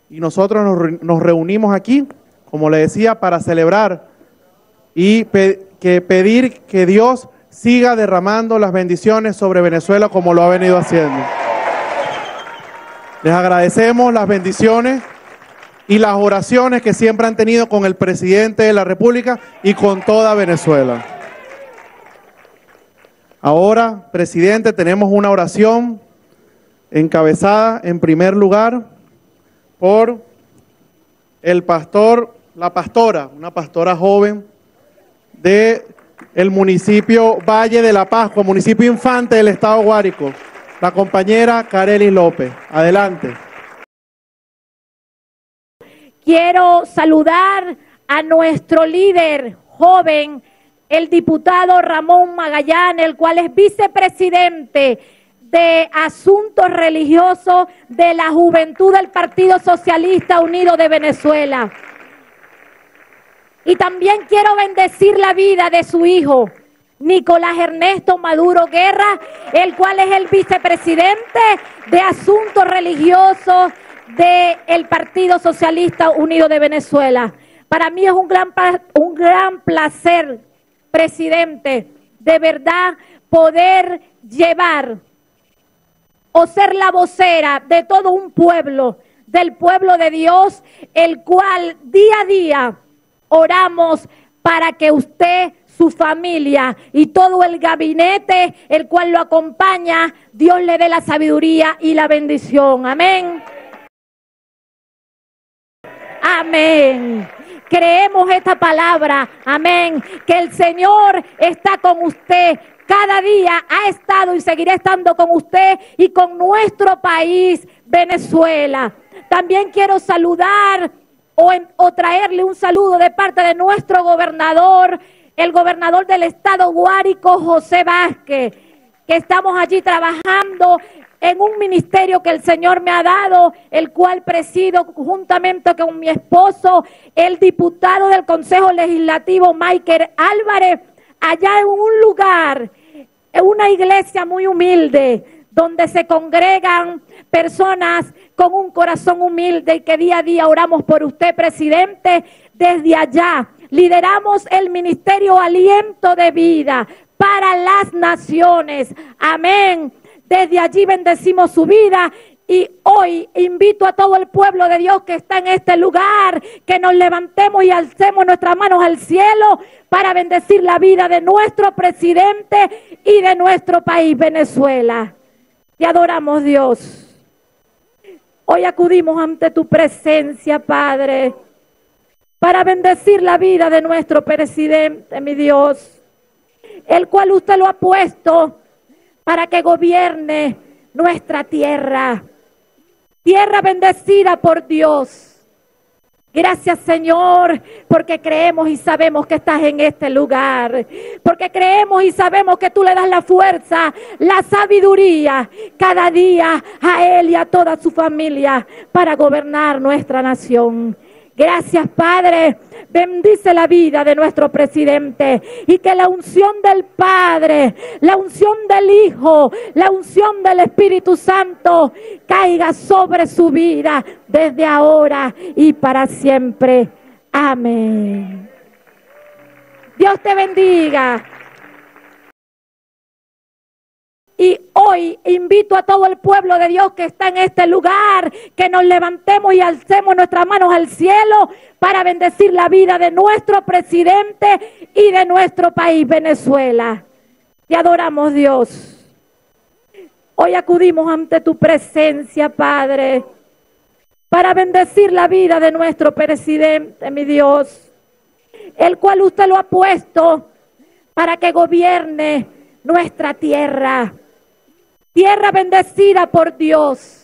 y nosotros nos reunimos aquí, como le decía, para celebrar y pedir que Dios siga derramando las bendiciones sobre Venezuela como lo ha venido haciendo. Les agradecemos las bendiciones y las oraciones que siempre han tenido con el presidente de la República y con toda Venezuela. Ahora, presidente, tenemos una oración encabezada en primer lugar por el pastor, una pastora joven del municipio Valle de la Pascua, municipio Infante del estado Guárico, la compañera Karely López. Adelante. Quiero saludar a nuestro líder joven, el diputado Ramón Magallanes, el cual es vicepresidente de Asuntos Religiosos de la Juventud del Partido Socialista Unido de Venezuela. Y también quiero bendecir la vida de su hijo, Nicolás Ernesto Maduro Guerra, el cual es el vicepresidente de Asuntos Religiosos del Partido Socialista Unido de Venezuela. Para mí es un gran placer, presidente, de verdad poder llevar o ser la vocera de todo un pueblo, del pueblo de Dios, el cual día a día oramos para que usted, su familia y todo el gabinete, el cual lo acompaña, Dios le dé la sabiduría y la bendición. Amén. Amén. Creemos esta palabra, amén, que el Señor está con usted. Cada día ha estado y seguirá estando con usted y con nuestro país, Venezuela. También quiero saludar o traerle un saludo de parte de nuestro gobernador, el gobernador del estado Guárico, José Vázquez, que estamos allí trabajando en un ministerio que el Señor me ha dado, el cual presido juntamente con mi esposo, el diputado del Consejo Legislativo, Michael Álvarez, allá en un lugar, en una iglesia muy humilde, donde se congregan personas con un corazón humilde y que día a día oramos por usted, presidente. Desde allá lideramos el ministerio Aliento de Vida para las Naciones. Amén. Desde allí bendecimos su vida y hoy invito a todo el pueblo de Dios que está en este lugar que nos levantemos y alcemos nuestras manos al cielo para bendecir la vida de nuestro presidente y de nuestro país, Venezuela. Te adoramos, Dios. Hoy acudimos ante tu presencia, Padre, para bendecir la vida de nuestro presidente, mi Dios, el cual usted lo ha puesto para que gobierne nuestra tierra, tierra bendecida por Dios. Gracias, Señor, porque creemos y sabemos que estás en este lugar, porque creemos y sabemos que tú le das la fuerza, la sabiduría cada día a él y a toda su familia para gobernar nuestra nación. Gracias, Padre. Bendice la vida de nuestro presidente y que la unción del Padre, la unción del Hijo, la unción del Espíritu Santo caiga sobre su vida desde ahora y para siempre. Amén. Dios te bendiga. Y hoy invito a todo el pueblo de Dios que está en este lugar, que nos levantemos y alcemos nuestras manos al cielo para bendecir la vida de nuestro presidente y de nuestro país, Venezuela. Te adoramos, Dios. Hoy acudimos ante tu presencia, Padre, para bendecir la vida de nuestro presidente, mi Dios, el cual usted lo ha puesto para que gobierne nuestra tierra. Tierra bendecida por Dios.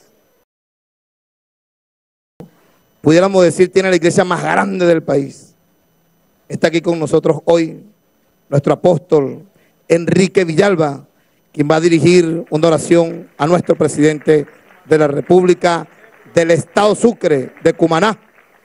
Pudiéramos decir, tiene la iglesia más grande del país. Está aquí con nosotros hoy nuestro apóstol Enrique Villalba, quien va a dirigir una oración a nuestro presidente de la República del Estado Sucre, de Cumaná.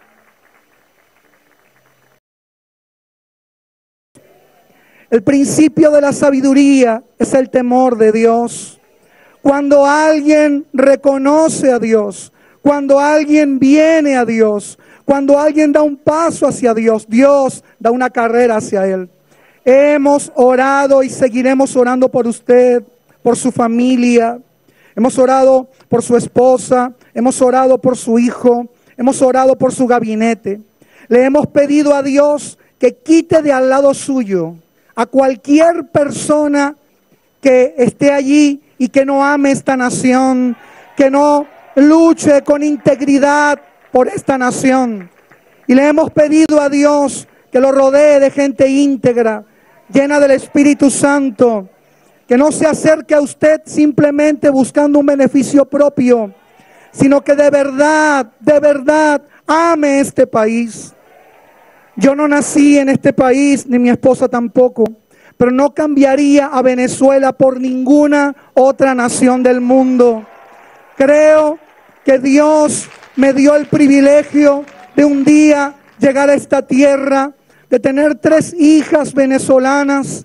El principio de la sabiduría es el temor de Dios. Cuando alguien reconoce a Dios, Cuando alguien viene a Dios, cuando alguien da un paso hacia Dios, Dios da una carrera hacia Él. Hemos orado y seguiremos orando por usted, por su familia. Hemos orado por su esposa, hemos orado por su hijo, hemos orado por su gabinete. Le hemos pedido a Dios que quite de al lado suyo a cualquier persona que esté allí y que no ame esta nación, que no luche con integridad por esta nación. Y le hemos pedido a Dios que lo rodee de gente íntegra, llena del Espíritu Santo, que no se acerque a usted simplemente buscando un beneficio propio, sino que de verdad ame este país. Yo no nací en este país, ni mi esposa tampoco, pero no cambiaría a Venezuela por ninguna otra nación del mundo. Creo que Dios me dio el privilegio de un día llegar a esta tierra, de tener 3 hijas venezolanas.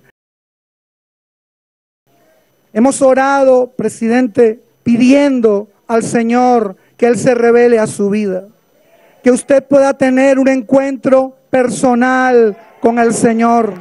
Hemos orado, presidente, pidiendo al Señor que Él se revele a su vida, que usted pueda tener un encuentro personal con el Señor,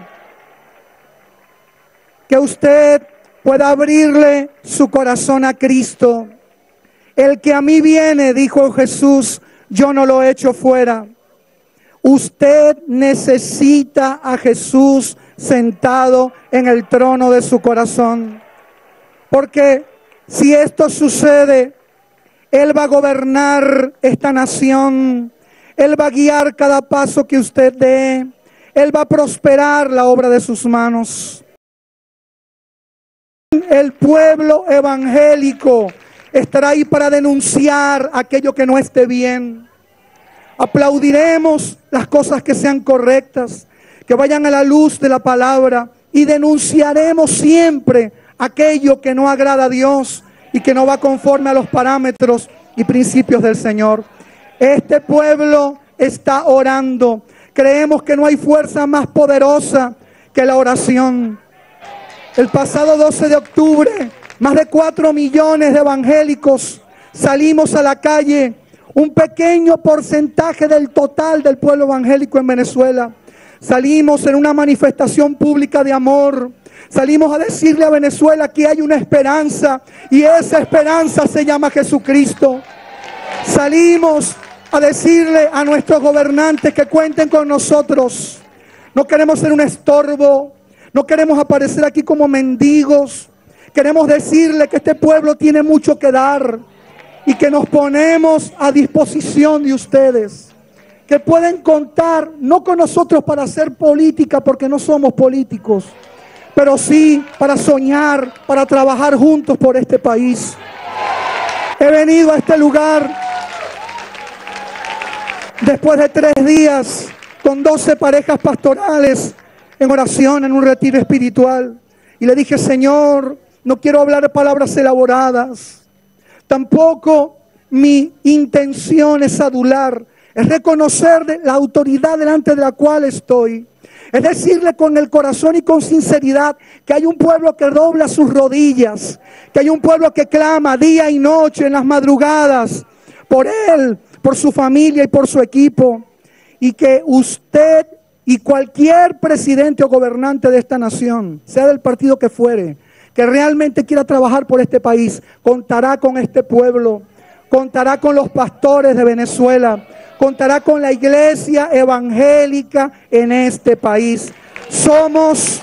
que usted pueda abrirle su corazón a Cristo. El que a mí viene, dijo Jesús, yo no lo echo fuera. Usted necesita a Jesús sentado en el trono de su corazón. Porque si esto sucede, Él va a gobernar esta nación. Él va a guiar cada paso que usted dé. Él va a prosperar la obra de sus manos. El pueblo evangélico estará ahí para denunciar aquello que no esté bien. Aplaudiremos las cosas que sean correctas, que vayan a la luz de la palabra, y denunciaremos siempre aquello que no agrada a Dios y que no va conforme a los parámetros y principios del Señor. Este pueblo está orando. Creemos que no hay fuerza más poderosa que la oración. El pasado 12 de octubre, más de 4 millones de evangélicos salimos a la calle, un pequeño porcentaje del total del pueblo evangélico en Venezuela. Salimos en una manifestación pública de amor. Salimos a decirle a Venezuela que hay una esperanza, y esa esperanza se llama Jesucristo. Salimos a decirle a nuestros gobernantes que cuenten con nosotros. No queremos ser un estorbo, no queremos aparecer aquí como mendigos. Queremos decirle que este pueblo tiene mucho que dar y que nos ponemos a disposición de ustedes, que pueden contar no con nosotros para hacer política, porque no somos políticos, pero sí para soñar, para trabajar juntos por este país. He venido a este lugar después de 3 días con 12 parejas pastorales en oración, en un retiro espiritual, y le dije: Señor, no quiero hablar de palabras elaboradas, tampoco mi intención es adular, es reconocer la autoridad delante de la cual estoy. Es decirle con el corazón y con sinceridad que hay un pueblo que dobla sus rodillas, que hay un pueblo que clama día y noche en las madrugadas por él, por su familia y por su equipo. Y que usted y cualquier presidente o gobernante de esta nación, sea del partido que fuere, que realmente quiera trabajar por este país, contará con este pueblo, contará con los pastores de Venezuela, contará con la iglesia evangélica en este país. Somos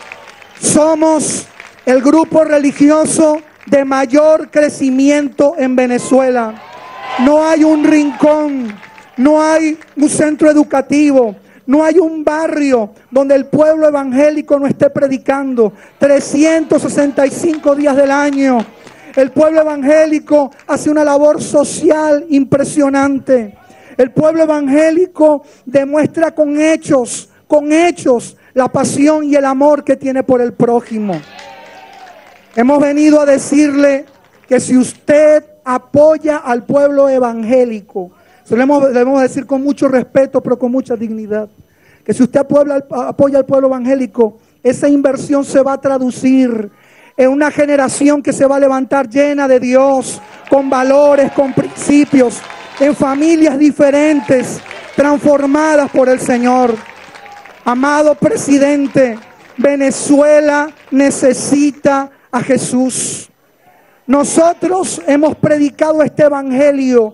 el grupo religioso de mayor crecimiento en Venezuela. No hay un rincón, no hay un centro educativo, no hay un barrio donde el pueblo evangélico no esté predicando 365 días del año. El pueblo evangélico hace una labor social impresionante. El pueblo evangélico demuestra con hechos, la pasión y el amor que tiene por el prójimo. Hemos venido a decirle que si usted apoya al pueblo evangélico, debemos decir con mucho respeto, pero con mucha dignidad, que si usted apoya al pueblo evangélico, esa inversión se va a traducir en una generación que se va a levantar llena de Dios, con valores, con principios, en familias diferentes, transformadas por el Señor. Amado presidente, Venezuela necesita a Jesús. Nosotros hemos predicado este evangelio.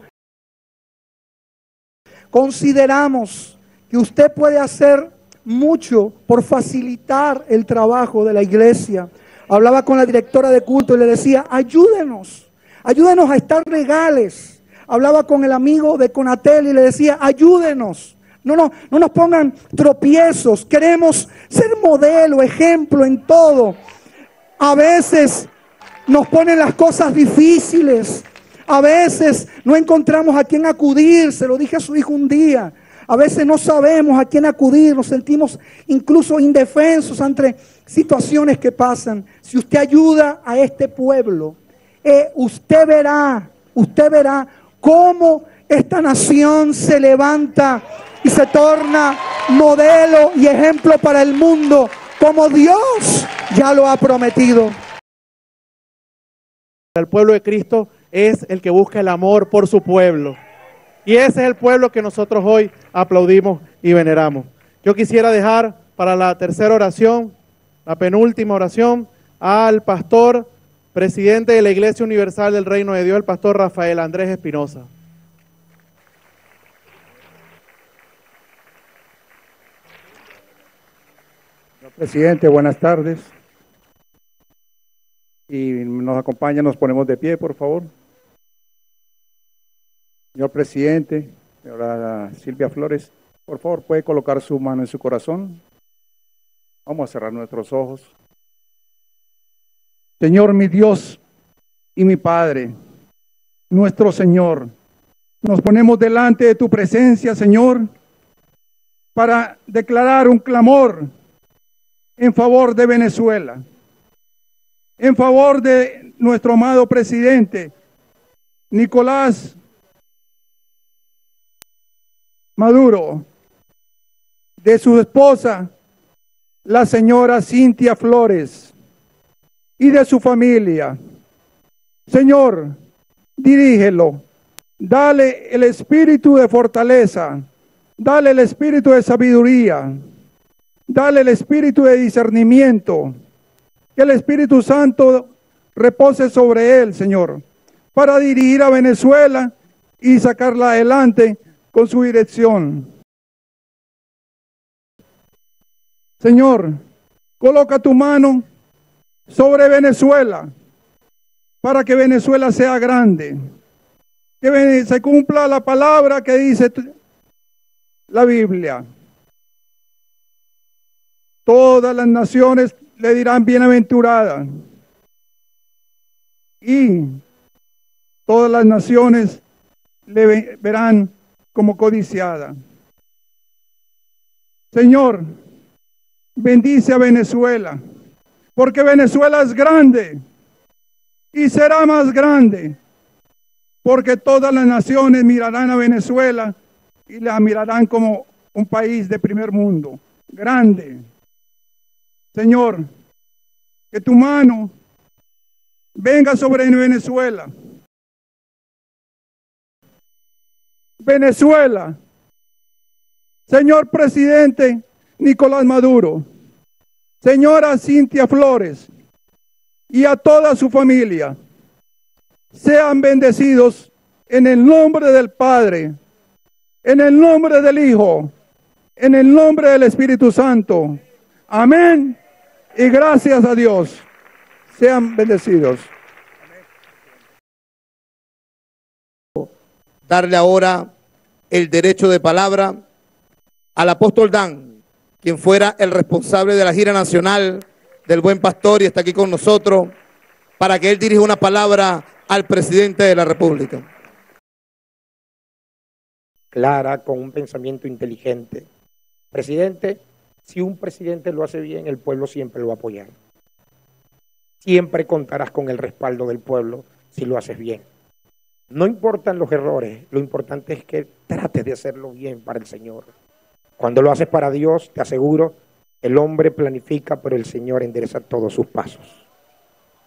Consideramos que usted puede hacer mucho por facilitar el trabajo de la iglesia. Hablaba con la directora de culto y le decía, ayúdenos a estar legales. Hablaba con el amigo de Conatel y le decía, ayúdenos. No nos pongan tropiezos. Queremos ser modelo, ejemplo en todo. A veces nos ponen las cosas difíciles. A veces no encontramos a quién acudir. Se lo dije a su hijo un día. A veces no sabemos a quién acudir. Nos sentimos incluso indefensos ante situaciones que pasan. Si usted ayuda a este pueblo, usted verá cómo esta nación se levanta y se torna modelo y ejemplo para el mundo, como Dios ya lo ha prometido. El pueblo de Cristo es el que busca el amor por su pueblo. Y ese es el pueblo que nosotros hoy aplaudimos y veneramos. Yo quisiera dejar para la tercera oración, la penúltima oración, al pastor, presidente de la Iglesia Universal del Reino de Dios, el pastor Rafael Andrés Espinosa. Señor presidente, buenas tardes. Y nos acompaña, nos ponemos de pie, por favor. Señor presidente, señora Silvia Flores, por favor, puede colocar su mano en su corazón. Vamos a cerrar nuestros ojos. Señor, mi Dios y mi Padre, nuestro Señor, nos ponemos delante de tu presencia, Señor, para declarar un clamor en favor de Venezuela, en favor de nuestro amado presidente Nicolás Maduro, de su esposa, la señora Cintia Flores, y de su familia. Señor, dirígelo, dale el espíritu de fortaleza, dale el espíritu de sabiduría, dale el espíritu de discernimiento, que el Espíritu Santo repose sobre él, Señor, para dirigir a Venezuela y sacarla adelante con su dirección. Señor, coloca tu mano sobre Venezuela para que Venezuela sea grande, que se cumpla la palabra que dice la Biblia. Todas las naciones le dirán bienaventurada, y todas las naciones le verán como codiciada. Señor, bendice a Venezuela, porque Venezuela es grande y será más grande, porque todas las naciones mirarán a Venezuela y la mirarán como un país de primer mundo, grande. Señor, que tu mano venga sobre Venezuela. Venezuela, señor presidente Nicolás Maduro, señora Cintia Flores y a toda su familia, sean bendecidos en el nombre del Padre, en el nombre del Hijo, en el nombre del Espíritu Santo. Amén y gracias a Dios. Sean bendecidos. Darle ahora el derecho de palabra al apóstol Dan, quien fuera el responsable de la gira nacional del Buen Pastor y está aquí con nosotros, para que él dirija una palabra al presidente de la República. Clara, con un pensamiento inteligente. Presidente, si un presidente lo hace bien, el pueblo siempre lo va a apoyar. Siempre contarás con el respaldo del pueblo si lo haces bien. No importan los errores, lo importante es que trates de hacerlo bien para el Señor. Cuando lo haces para Dios, te aseguro, el hombre planifica, pero el Señor endereza todos sus pasos.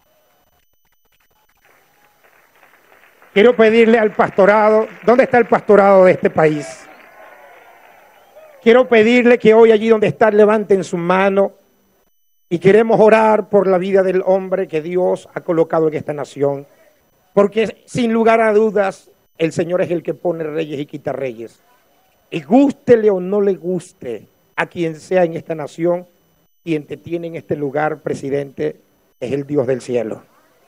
Quiero pedirle al pastorado, ¿dónde está el pastorado de este país? Quiero pedirle que hoy allí donde están levanten su mano y queremos orar por la vida del hombre que Dios ha colocado en esta nación. Porque sin lugar a dudas, el Señor es el que pone reyes y quita reyes. Y gústele o no le guste a quien sea en esta nación, quien te tiene en este lugar, presidente, es el Dios del cielo.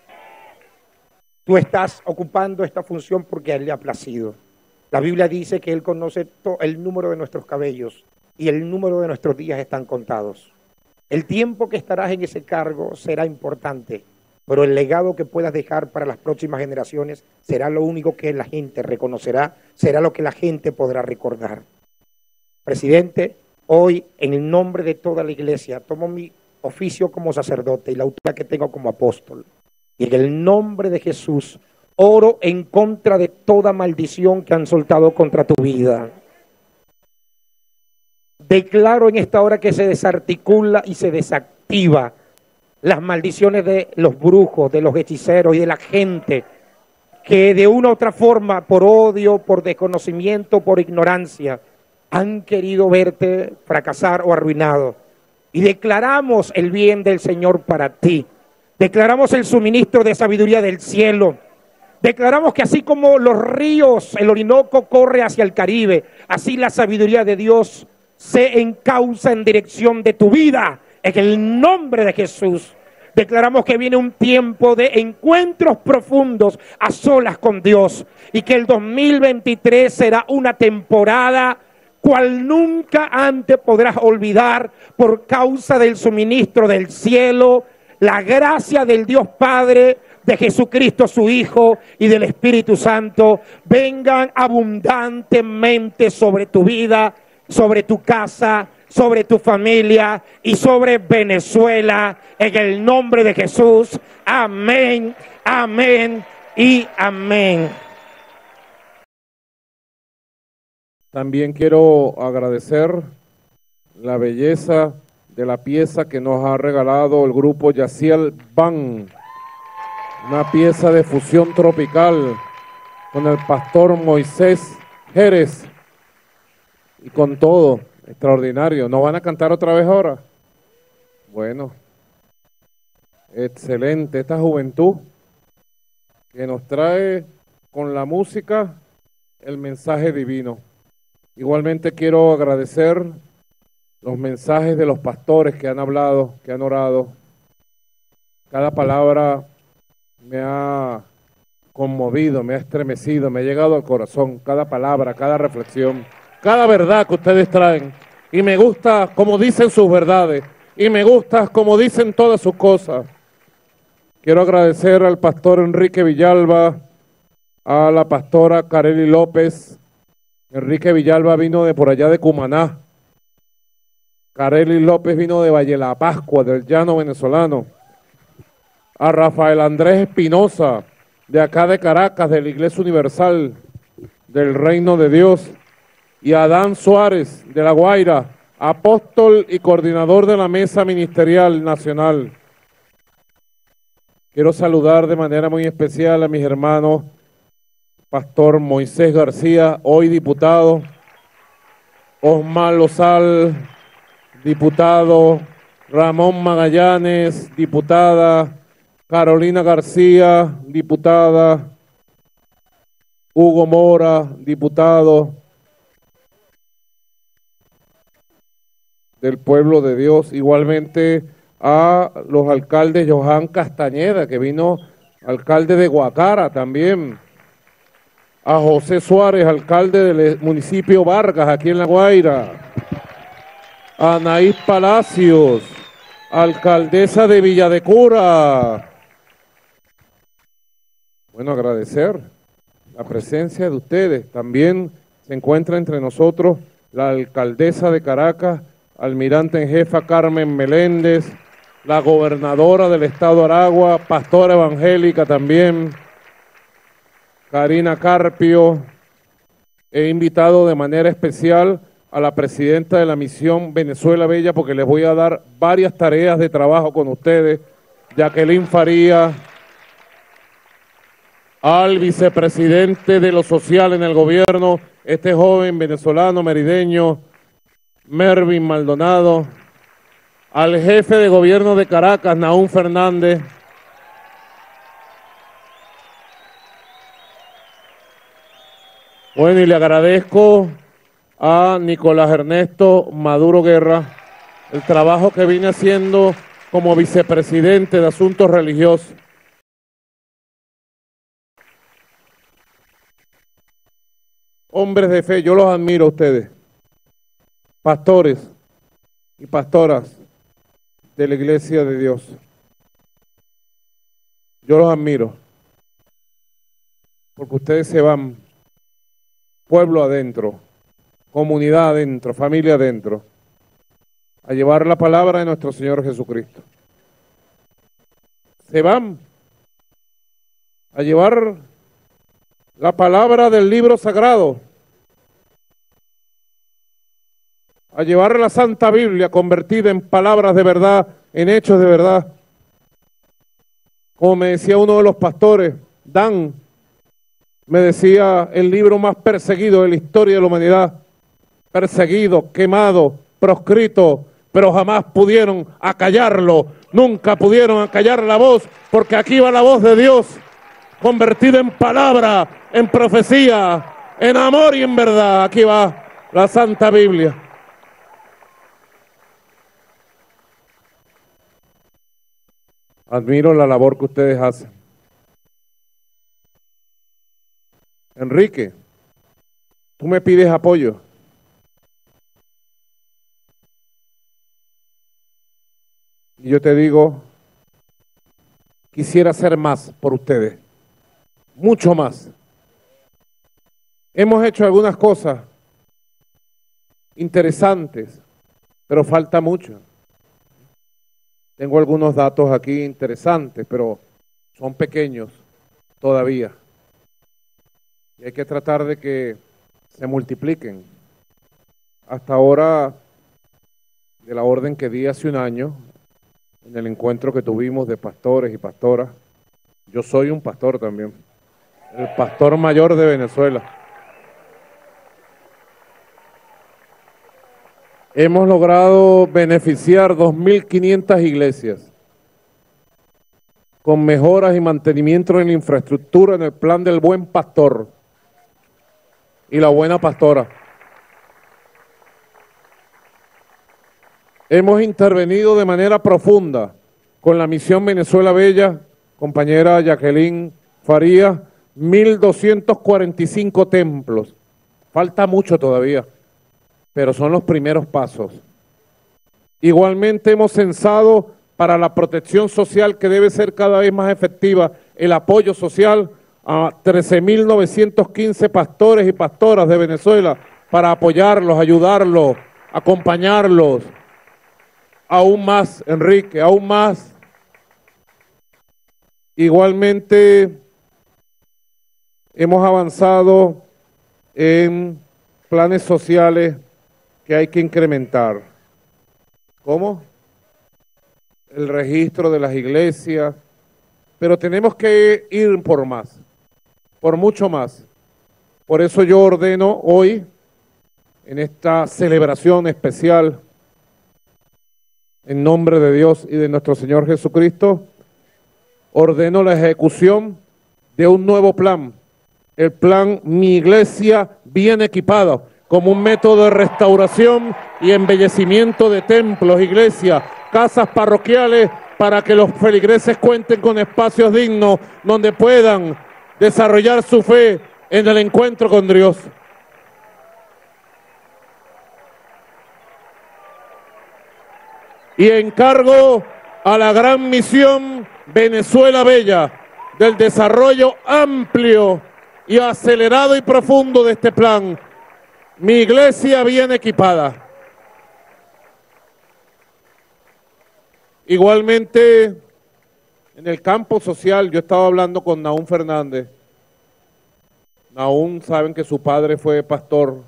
Tú estás ocupando esta función porque a Él le ha placido. La Biblia dice que Él conoce el número de nuestros cabellos y el número de nuestros días están contados. El tiempo que estarás en ese cargo será importante, pero el legado que puedas dejar para las próximas generaciones será lo único que la gente reconocerá, será lo que la gente podrá recordar. Presidente, hoy en el nombre de toda la iglesia tomo mi oficio como sacerdote y la autoridad que tengo como apóstol. Y en el nombre de Jesús, oro en contra de toda maldición que han soltado contra tu vida. Declaro en esta hora que se desarticula y se desactiva las maldiciones de los brujos, de los hechiceros y de la gente que de una u otra forma, por odio, por desconocimiento, por ignorancia, han querido verte fracasar o arruinado. Y declaramos el bien del Señor para ti. Declaramos el suministro de sabiduría del cielo. Declaramos que así como los ríos, el Orinoco corre hacia el Caribe, así la sabiduría de Dios se encausa en dirección de tu vida. En el nombre de Jesús. Declaramos que viene un tiempo de encuentros profundos a solas con Dios. Y que el 2023 será una temporada cual nunca antes podrás olvidar por causa del suministro del cielo, la gracia del Dios Padre, de Jesucristo su Hijo y del Espíritu Santo, vengan abundantemente sobre tu vida, sobre tu casa, sobre tu familia y sobre Venezuela, en el nombre de Jesús. Amén, amén y amén. También quiero agradecer la belleza de la pieza que nos ha regalado el grupo Yaciel Band, una pieza de fusión tropical con el pastor Moisés Jerez y con todo, extraordinario. ¿No van a cantar otra vez ahora? Bueno, excelente, esta juventud que nos trae con la música el mensaje divino. Igualmente quiero agradecer los mensajes de los pastores que han hablado, que han orado. Cada palabra me ha conmovido, me ha estremecido, me ha llegado al corazón. Cada palabra, cada reflexión, cada verdad que ustedes traen. Y me gusta como dicen sus verdades. Y me gusta como dicen todas sus cosas. Quiero agradecer al pastor Enrique Villalba, a la pastora Carely López. Enrique Villalba vino de por allá de Cumaná. Carely López vino de Valle La Pascua, del llano venezolano. A Rafael Andrés Espinosa, de acá de Caracas, de la Iglesia Universal del Reino de Dios. Y a Adán Suárez, de La Guaira, apóstol y coordinador de la Mesa Ministerial Nacional. Quiero saludar de manera muy especial a mis hermanos, pastor Moisés García, hoy diputado, Osmar Lozal, diputado, Ramón Magallanes, diputada, Carolina García, diputada, Hugo Mora, diputado del pueblo de Dios. Igualmente a los alcaldes Johan Castañeda, que vino alcalde de Guacara también. A José Suárez, alcalde del municipio Vargas, aquí en La Guaira. A Anaís Palacios, alcaldesa de Villa de Cura. Bueno, agradecer la presencia de ustedes. También se encuentra entre nosotros la alcaldesa de Caracas, almirante en jefa Carmen Meléndez, la gobernadora del estado Aragua, pastora evangélica también, Karina Carpio. He invitado de manera especial a la presidenta de la misión Venezuela Bella, porque les voy a dar varias tareas de trabajo con ustedes, Jacqueline Faría, al vicepresidente de lo social en el gobierno, este joven venezolano merideño, Mervin Maldonado, al jefe de gobierno de Caracas, Nahum Fernández, bueno, y le agradezco a Nicolás Ernesto Maduro Guerra el trabajo que viene haciendo como vicepresidente de Asuntos Religiosos. Hombres de fe, yo los admiro a ustedes, pastores y pastoras de la Iglesia de Dios. Yo los admiro, porque ustedes se van pueblo adentro, comunidad adentro, familia adentro, a llevar la palabra de nuestro Señor Jesucristo. Se van a llevar la palabra del libro sagrado, a llevar la Santa Biblia convertida en palabras de verdad, en hechos de verdad. Como me decía uno de los pastores, Dan, me decía, el libro más perseguido de la historia de la humanidad, perseguido, quemado, proscrito, pero jamás pudieron acallarlo, nunca pudieron acallar la voz, porque aquí va la voz de Dios, convertida en palabra, en profecía, en amor y en verdad. Aquí va la Santa Biblia. Admiro la labor que ustedes hacen. Enrique, tú me pides apoyo. Y yo te digo, quisiera hacer más por ustedes, mucho más. Hemos hecho algunas cosas interesantes, pero falta mucho. Tengo algunos datos aquí interesantes, pero son pequeños todavía. Y hay que tratar de que se multipliquen. Hasta ahora, de la orden que di hace un año, en el encuentro que tuvimos de pastores y pastoras, yo soy un pastor también, el pastor mayor de Venezuela. Hemos logrado beneficiar 2.500 iglesias con mejoras y mantenimiento en la infraestructura en el plan del buen pastor y la buena pastora. Hemos intervenido de manera profunda con la misión Venezuela Bella, compañera Jacqueline Faría, 1.245 templos. Falta mucho todavía, pero son los primeros pasos. Igualmente hemos censado para la protección social, que debe ser cada vez más efectiva, el apoyo social a 13.915 pastores y pastoras de Venezuela para apoyarlos, ayudarlos, acompañarlos. Aún más, Enrique, aún más. Igualmente hemos avanzado en planes sociales que hay que incrementar. ¿Cómo? El registro de las iglesias, pero tenemos que ir por más, por mucho más. Por eso yo ordeno hoy, en esta celebración especial, en nombre de Dios y de nuestro Señor Jesucristo, ordeno la ejecución de un nuevo plan, el plan Mi Iglesia Bien Equipada, como un método de restauración y embellecimiento de templos, iglesias, casas parroquiales, para que los feligreses cuenten con espacios dignos donde puedan desarrollar su fe en el encuentro con Dios. Y encargo a la gran misión Venezuela Bella del desarrollo amplio y acelerado y profundo de este plan, Mi Iglesia Bien Equipada. Igualmente, en el campo social, yo estaba hablando con Nahum Fernández. Nahum, saben que su padre fue pastor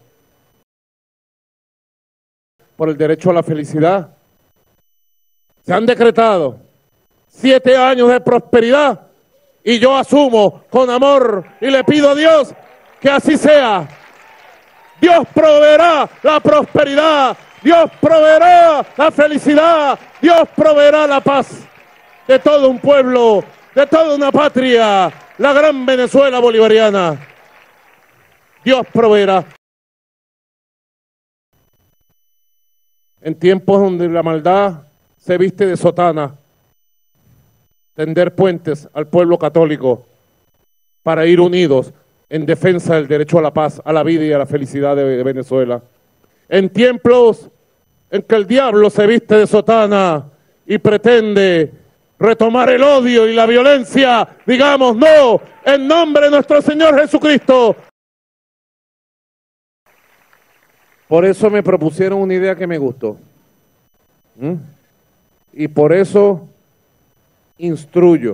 por el derecho a la felicidad. Se han decretado 7 años de prosperidad Y yo asumo con amor y le pido a Dios que así sea. Dios proveerá la prosperidad, Dios proveerá la felicidad, Dios proveerá la paz de todo un pueblo, de toda una patria, la gran Venezuela bolivariana. Dios proveerá. En tiempos donde la maldad se viste de sotana, tender puentes al pueblo católico para ir unidos en defensa del derecho a la paz, a la vida y a la felicidad de Venezuela. En tiempos en que el diablo se viste de sotana y pretende retomar el odio y la violencia, digamos no, en nombre de nuestro Señor Jesucristo. Por eso me propusieron una idea que me gustó. Y por eso instruyo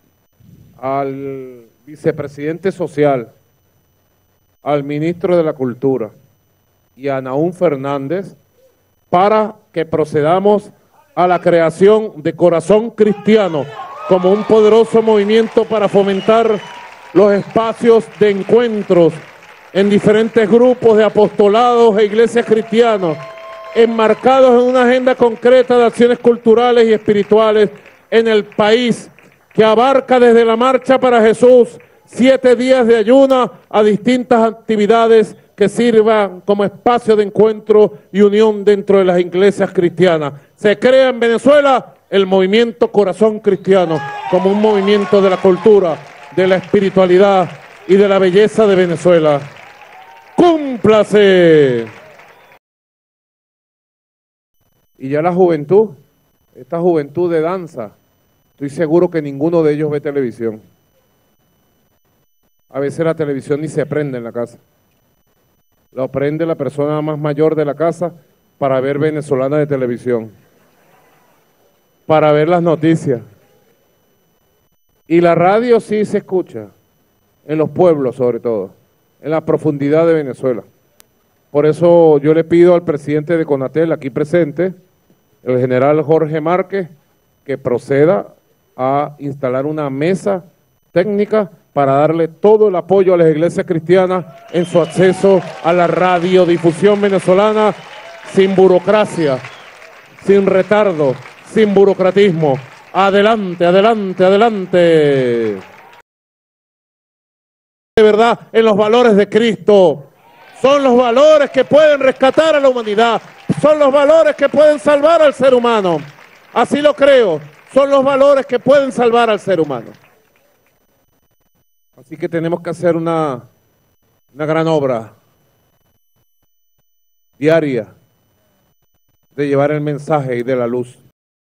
al vicepresidente social, al ministro de la Cultura y a Nahum Fernández para que procedamos a la creación de Corazón Cristiano como un poderoso movimiento para fomentar los espacios de encuentros en diferentes grupos de apostolados e iglesias cristianos, enmarcados en una agenda concreta de acciones culturales y espirituales en el país, que abarca desde la Marcha para Jesús, 7 días de ayuno, a distintas actividades que sirvan como espacio de encuentro y unión dentro de las iglesias cristianas. Se crea en Venezuela el movimiento Corazón Cristiano como un movimiento de la cultura, de la espiritualidad y de la belleza de Venezuela. ¡Cúmplase! Y ya la juventud, esta juventud de danza, estoy seguro que ninguno de ellos ve televisión. A veces la televisión ni se prende en la casa. Lo prende la persona más mayor de la casa para ver venezolana de televisión, para ver las noticias. Y la radio sí se escucha, en los pueblos sobre todo, en la profundidad de Venezuela. Por eso yo le pido al presidente de CONATEL, aquí presente, el general Jorge Márquez, que proceda a instalar una mesa técnica para darle todo el apoyo a las iglesias cristianas en su acceso a la radiodifusión venezolana, sin burocracia, sin retardo, sin burocratismo. Adelante, adelante, adelante. De verdad, en los valores de Cristo. Son los valores que pueden rescatar a la humanidad. Son los valores que pueden salvar al ser humano. Así lo creo. Son los valores que pueden salvar al ser humano. Así que tenemos que hacer una gran obra diaria de llevar el mensaje y de la luz.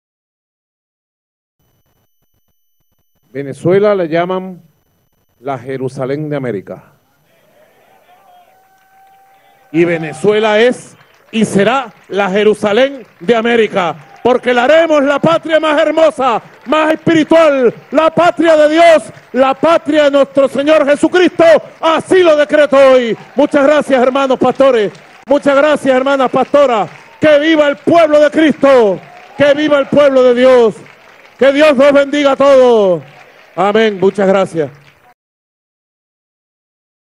Venezuela le llaman la Jerusalén de América. Y Venezuela es y será la Jerusalén de América, porque la haremos la patria más hermosa, más espiritual, la patria de Dios, la patria de nuestro Señor Jesucristo. Así lo decreto hoy. Muchas gracias, hermanos pastores. Muchas gracias, hermanas pastoras. Que viva el pueblo de Cristo. Que viva el pueblo de Dios. Que Dios nos bendiga a todos. Amén. Muchas gracias.